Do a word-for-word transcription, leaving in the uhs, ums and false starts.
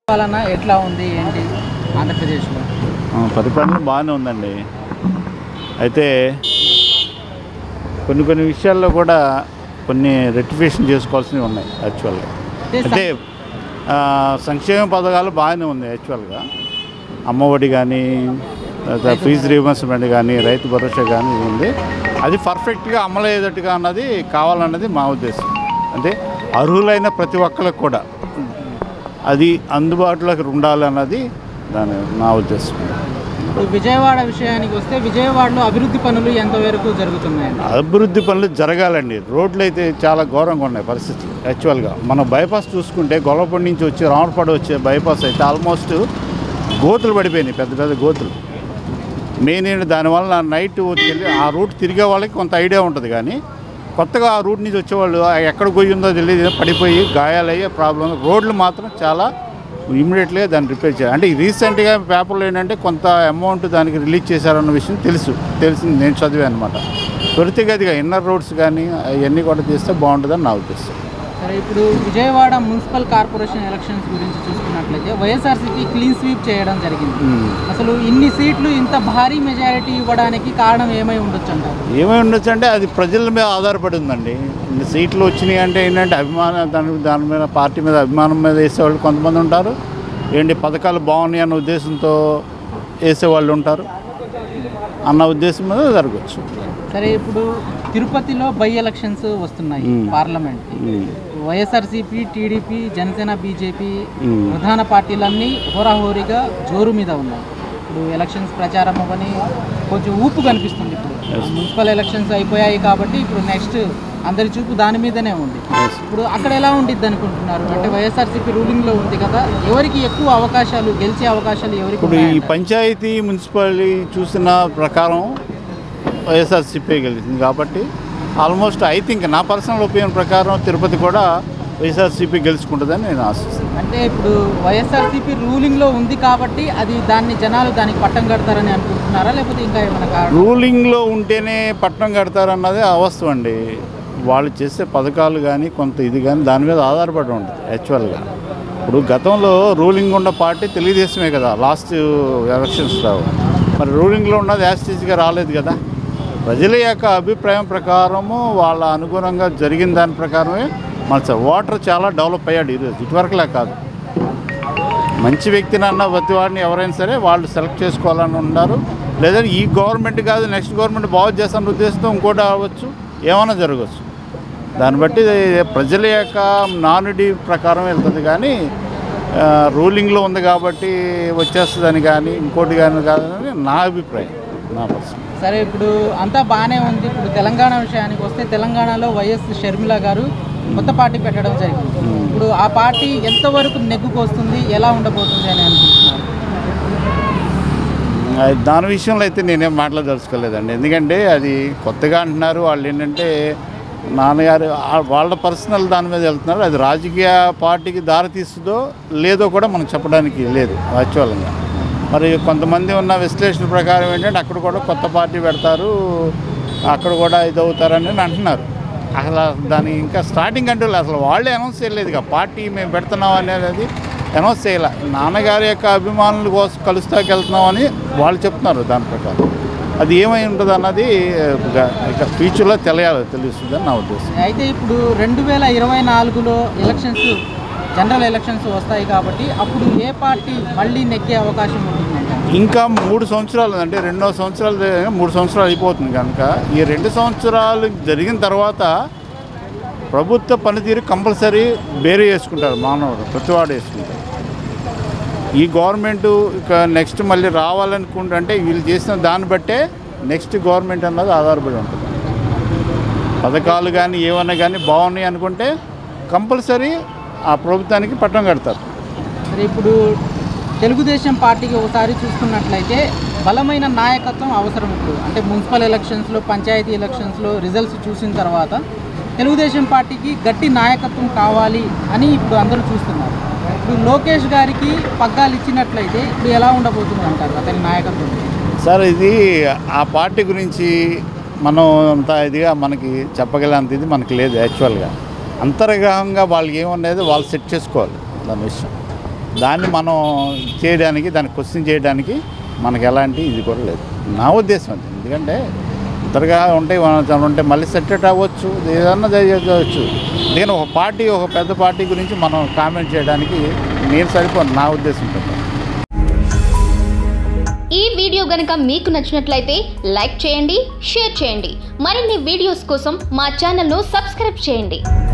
పాలన ఎట్లా ఉంది ఏంటి ఆంధ్రప్రదేశ్లో? పరిపాలన బాగానే ఉందండి. అయితే కొన్ని కొన్ని విషయాల్లో కూడా కొన్ని రెక్టిఫికేషన్ చేసుకోవాల్సినవి ఉన్నాయి యాక్చువల్గా. అంటే సంక్షేమ పథకాలు బాగానే ఉంది యాక్చువల్గా. అమ్మఒడి కానీ, ఫీజు రీయింబర్స్మెంట్ కానీ, రైతు భరోసా కానీ ఉంది. అది పర్ఫెక్ట్గా అమలయ్యేటట్టుగా అన్నది కావాలన్నది మా ఉద్దేశం. అంటే అర్హులైన ప్రతి ఒక్కరికి కూడా అది అందుబాటులోకి ఉండాలన్నది దాని నా ఉద్దేశం. విజయవాడ విషయానికి వస్తే విజయవాడలో అభివృద్ధి పనులు ఎంతవరకు జరుగుతున్నాయి? అభివృద్ధి పనులు జరగాలండి. రోడ్లు అయితే చాలా ఘోరంగా ఉన్నాయి పరిస్థితులు యాక్చువల్గా. మనం బైపాస్ చూసుకుంటే గొల్లపూడి నుంచి వచ్చి రామపడి వచ్చే బైపాస్ అయితే ఆల్మోస్ట్ గోతులు పడిపోయినాయి, పెద్ద పెద్ద గోతులు. మెయిన్ ఏంటి, దానివల్ల నైట్ వెళ్ళి ఆ రూట్ తిరిగే వాళ్ళకి కొంత ఐడియా ఉంటుంది, కానీ కొత్తగా ఆ రూట్ నుంచి వచ్చేవాళ్ళు ఎక్కడ గొయ్యి ఉందో తెలియదు, పడిపోయి గాయాలయ్యే ప్రాబ్లం. రోడ్లు మాత్రం చాలా ఇమ్మీడియట్గా దాన్ని రిపేర్ చేయాలి. అంటే రీసెంట్గా పేపర్లో ఏంటంటే కొంత అమౌంట్ దానికి రిలీజ్ చేశారన్న విషయం తెలుసు తెలిసింది నేను చదివాను అనమాట. త్వరితగతిగా ఇన్నర్ రోడ్స్ కానీ అవన్నీ కూడా చేస్తే బాగుంటుందని నా ఉద్దేశం. సరే, ఇప్పుడు విజయవాడ మున్సిపల్ కార్పొరేషన్ ఎలక్షన్స్ గురించి చూసుకున్నట్లయితే వైఎస్ఆర్సీపీ క్లీన్ స్వీప్ చేయడం జరిగింది. అసలు ఇన్ని సీట్లు ఇంత భారీ మెజారిటీ ఇవ్వడానికి కారణం ఏమై ఉండొచ్చు అంటారు? ఏమై ఉండొచ్చు అంటే అది ప్రజల మీద ఆధారపడి ఉందండి. ఇన్ని సీట్లు వచ్చినాయి అంటే ఏంటంటే అభిమానం, దాని దాని మీద పార్టీ మీద అభిమానం మీద వేసేవాళ్ళు కొంతమంది ఉంటారు. ఏంటి పథకాలు బాగున్నాయి అన్న ఉద్దేశంతో వేసేవాళ్ళు ఉంటారు. అన్న ఉద్దేశం మీద జరగచ్చు. సరే, ఇప్పుడు తిరుపతిలో బై ఎలక్షన్స్ వస్తున్నాయి పార్లమెంట్కి. వైఎస్ఆర్సీపీ, టీడీపీ, జనసేన, బీజేపీ ప్రధాన పార్టీలన్నీ హోరాహోరీగా జోరు మీద ఉన్నాయి. ఇప్పుడు ఎలక్షన్స్ ప్రచారం అవ్వని కొంచెం ఊపు కనిపిస్తుంది. ఇప్పుడు మున్సిపల్ ఎలక్షన్స్ అయిపోయాయి కాబట్టి ఇప్పుడు నెక్స్ట్ అందరి చూపు దాని మీదనే ఉంది. ఇప్పుడు అక్కడ ఎలా ఉండిద్ది అనుకుంటున్నారు? అంటే వైఎస్ఆర్సీపీ రూలింగ్లో ఉంది కదా, ఎవరికి ఎక్కువ అవకాశాలు, గెలిచే అవకాశాలు ఎవరికి? ఇప్పుడు ఈ పంచాయతీ మున్సిపాలిటీ చూసిన ప్రకారం వైఎస్ఆర్సీపీ గెలిచింది కాబట్టి ఆల్మోస్ట్ ఐ థింక్ నా పర్సనల్ ఒపీనియన్ ప్రకారం తిరుపతి కూడా వైఎస్ఆర్సీపీ గెలుచుకుంటుందని నేను ఆశిస్తున్నాను. అంటే ఇప్పుడు వైఎస్ఆర్సీపీ రూలింగ్లో ఉంది కాబట్టి అది దాన్ని జనాలు దానికి పట్టం కడతారని అనుకుంటున్నారా, లేకపోతే ఇంకా ఏమైనా? రూలింగ్లో ఉంటేనే పట్టం కడతారన్నదే అవాస్తవం అండి. వాళ్ళు చేసే పథకాలు కానీ కొంత ఇది కానీ దాని మీద ఆధారపడి ఉంటుంది యాక్చువల్గా. ఇప్పుడు గతంలో రూలింగ్ ఉన్న పార్టీ తెలుగుదేశమే కదా లాస్ట్ ఎలక్షన్స్లో. మరి రూలింగ్లో ఉన్నది యాస్టీస్గా రాలేదు కదా. ప్రజల యొక్క అభిప్రాయం ప్రకారము వాళ్ళ అనుగుణంగా జరిగిన దాని ప్రకారమే మన ఓటర్ చాలా డెవలప్ అయ్యాడు ఈరోజు, ఇటువరకులే కాదు. మంచి వ్యక్తిని అన్న ప్రతి వాడిని ఎవరైనా సరే వాళ్ళు సెలెక్ట్ చేసుకోవాలని ఉన్నారు. లేదా ఈ గవర్నమెంట్ కాదు నెక్స్ట్ గవర్నమెంట్ బాగు చేస్తున్న ఉద్దేశంతో ఇంకోటి అవ్వచ్చు, ఏమైనా జరగవచ్చు. దాన్ని బట్టి ప్రజల యొక్క నానుడి ప్రకారం వెళ్తుంది, కానీ రూలింగ్లో ఉంది కాబట్టి వచ్చేస్తుందని కానీ ఇంకోటి కానీ కాదని నా అభిప్రాయం, నా పర్సన్. సరే, ఇప్పుడు అంతా బాగానే ఉంది. ఇప్పుడు తెలంగాణ విషయానికి వస్తే తెలంగాణలో వైఎస్ షర్మిల గారు కొత్త పార్టీ పెట్టడం జరిగింది. ఇప్పుడు ఆ పార్టీ ఎంతవరకు నెగ్గుకొస్తుంది, ఎలా ఉండబోతుంది అని అనుకుంటున్నారు? దాని విషయంలో అయితే నేనేం మాట్లాడదలుచుకోలేదండి. ఎందుకంటే అది కొత్తగా అంటున్నారు వాళ్ళు. ఏంటంటే నాన్నగారు వాళ్ళ పర్సనల్ దాని మీద వెళ్తున్నారు. అది రాజకీయ పార్టీకి దారితీస్తుందో లేదో కూడా మనం చెప్పడానికి లేదు యాక్చువల్గా. మరి కొంతమంది ఉన్న విశ్లేషణ ప్రకారం ఏంటంటే అక్కడ కూడా కొత్త పార్టీ పెడతారు, అక్కడ కూడా ఇది అవుతారని అంటున్నారు. అసలు దాని ఇంకా స్టార్టింగ్ అంటూ అసలు వాళ్ళే అనౌన్స్ చేయలేదు ఇక పార్టీ మేము పెడుతున్నాం అనేది అనౌన్స్ చేయాలి. నాన్నగారి యొక్క అభిమానుల కోసం కలుస్తాకి వెళ్తున్నామని వాళ్ళు చెప్తున్నారు. దాని ప్రకారం అది ఏమై ఉంటుంది అన్నది ఇక ఫ్యూచర్లో తెలియాలి తెలుస్తుందని నా ఉద్దేశం. అయితే ఇప్పుడు రెండు వేల ఇరవై నాలుగులో ఎలక్షన్స్, జనరల్ ఎలక్షన్స్ వస్తాయి కాబట్టి అప్పుడు ఏ పార్టీ మళ్ళీ నెగ్గే అవకాశం ఉంటుందంటే? ఇంకా మూడు సంవత్సరాలు అంటే రెండో సంవత్సరాలు మూడు సంవత్సరాలు అయిపోతుంది కనుక ఈ రెండు సంవత్సరాలు జరిగిన తర్వాత ప్రభుత్వ పనితీరు కంపల్సరీ వేరే చేసుకుంటారు మానవుడు, ప్రతివాడు వేసుకుంటారు. ఈ గవర్నమెంటు ఇక నెక్స్ట్ మళ్ళీ రావాలనుకుంటే వీళ్ళు చేసిన దాన్ని బట్టే నెక్స్ట్ గవర్నమెంట్ అన్నది ఆధారపడి ఉంటుంది. పథకాలు కానీ ఏమన్నా కానీ బాగున్నాయి అనుకుంటే కంపల్సరీ ఆ ప్రభుత్వానికి పట్టం కడతారు. మరి ఇప్పుడు తెలుగుదేశం పార్టీకి ఒకసారి చూసుకున్నట్లయితే బలమైన నాయకత్వం అవసరం. ఇప్పుడు అంటే మున్సిపల్ ఎలక్షన్స్లో, పంచాయతీ ఎలక్షన్స్లో రిజల్ట్స్ చూసిన తర్వాత తెలుగుదేశం పార్టీకి గట్టి నాయకత్వం కావాలి అని ఇప్పుడు అందరూ చూస్తున్నారు. ఇప్పుడు లోకేష్ గారికి పగ్గాలు ఇచ్చినట్లయితే ఇప్పుడు ఎలా ఉండబోతుంది అంటారు అతని నాయకత్వం? సార్, ఇది ఆ పార్టీ గురించి మనం అంత ఇదిగా మనకి చెప్పగలంత ఇది మనకి లేదు యాక్చువల్గా. అంతర్గతంగా వాళ్ళకి ఏమనేది వాళ్ళు సెట్ చేసుకోవాలి దాని విషయం. దాన్ని మనం చేయడానికి దాన్ని క్వశ్చన్ చేయడానికి మనకి ఎలాంటి ఇది కూడా లేదు నా ఉద్దేశం అది. ఎందుకంటే ఇతరుగా ఉంటాయి మనం ఉంటే మళ్ళీ సెటరేట్ అవ్వచ్చు, ఏదన్నా చేయవచ్చు. నేను ఒక పార్టీ ఒక పెద్ద పార్టీ గురించి మనం కామెంట్ చేయడానికి నేను సరిపోను నా ఉద్దేశం ప్రకారం. ఈ వీడియో గనుక మీకు నచ్చినట్లయితే లైక్ చేయండి, షేర్ చేయండి. మరిన్ని వీడియోస్ కోసం మా ఛానల్ను సబ్స్క్రైబ్ చేయండి.